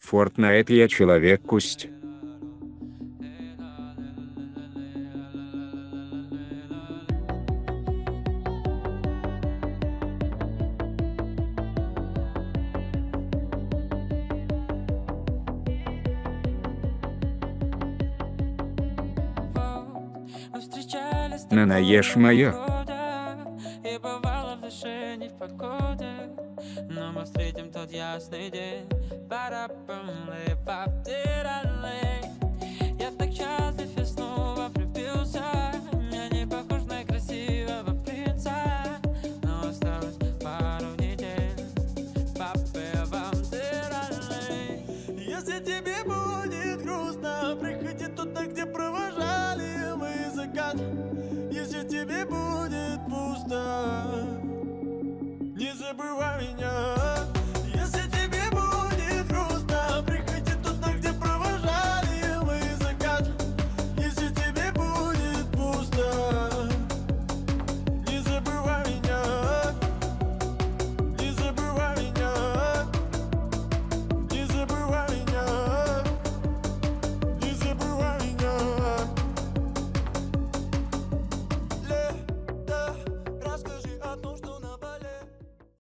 Fortnite я человек-кусть. Нанаешь моё. И бывало в душе не в погоде, но мы встретим тот ясный день. Я так счастлив, я снова влюбился. Я не похож на красивого принца, но осталось пару недель. Если тебе будет грустно, приходи туда, где провожали мы закат. Если тебе будет пусто,